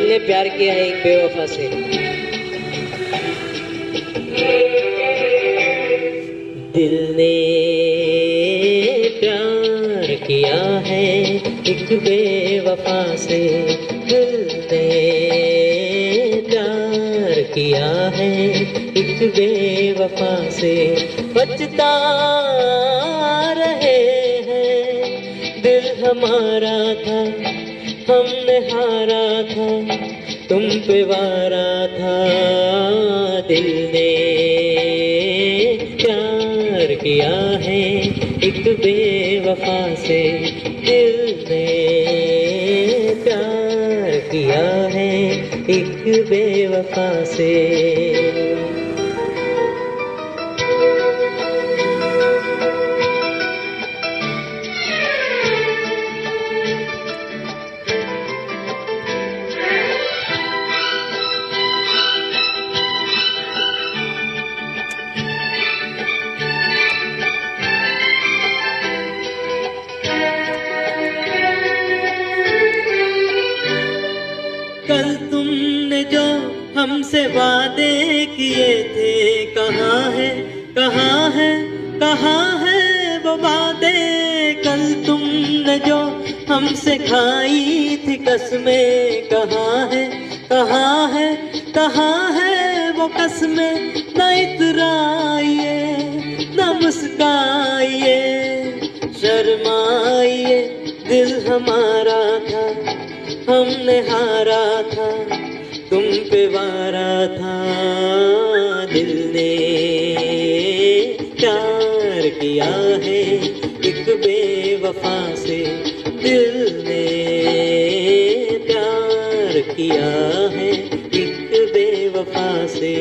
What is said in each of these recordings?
ने प्यार किया है एक बेवफा से। दिल ने प्यार किया है एक बेवफा से, दिल ने प्यार किया है एक बेवफा से। बचता रहे हैं दिल हमारा था, हमने हारा था, तुम पे वारा था। दिल ने प्यार किया है एक बेवफा से, दिल ने प्यार किया है एक बेवफा से। कल तुमने जो हमसे वादे किए थे, कहाँ है कहाँ है कहाँ है वो वादे। कल तुमने जो हमसे खाई थी कसमें, कहाँ है कहाँ है कहाँ है वो कसमें। न इतराइए न मुस्काइए, शर्माइए, दिल हमारा था, हमने हारा था, तुम पे वारा था। दिल ने प्यार किया है एक बेवफा से, दिल ने प्यार किया है एक बेवफा से।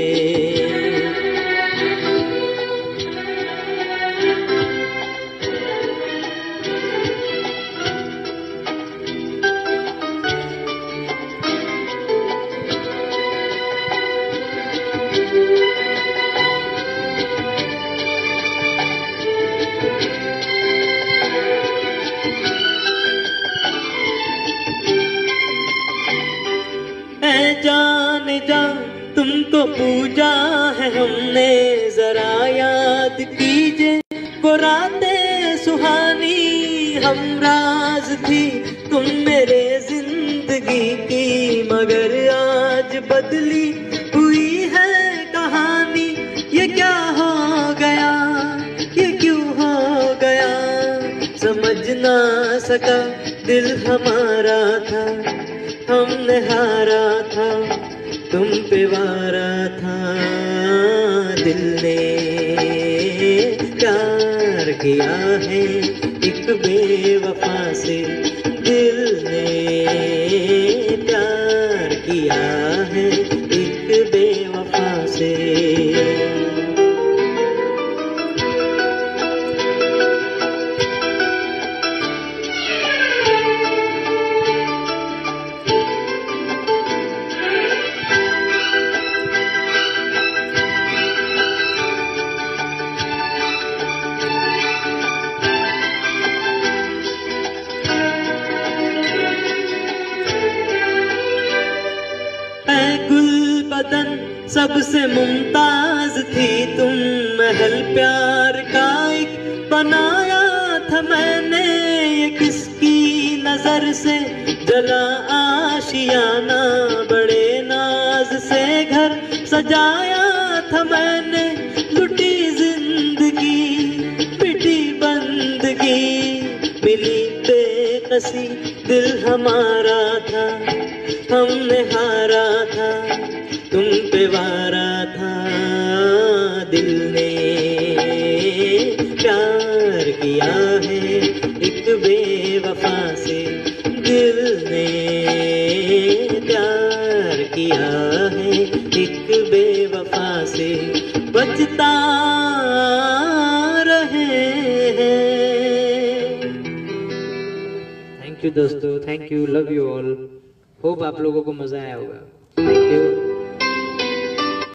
जाने जा तुमको पूजा है हमने, जरा याद कीजिए वो रातें सुहानी। हम राज थी तुम मेरे जिंदगी की, मगर आज बदली हुई है कहानी। ये क्या हो गया, ये क्यों हो गया, समझ ना सका। दिल हमारा था, हमने हारा था, तुम पे वारा था। दिल ने प्यार किया है एक बेवफा से, दिल ने प्यार किया है एक बेवफा से। सबसे मुमताज थी तुम, महल प्यार का एक बनाया था मैंने। ये किसकी नजर से जला आशियाना, बड़े नाज से घर सजाया था मैंने। लुटी जिंदगी पिटी बंदगी, मिली बेकसी, दिल हमारा था, हमने हारा था, तुम पे वारा था। दिल ने प्यार किया है एक बेवफा से, दिल ने प्यार किया है एक बेवफा से। बचता रहे हैं। थैंक यू दोस्तों, thank you, love you all. Hope आप लोगों को मजा आया होगा। Thank you.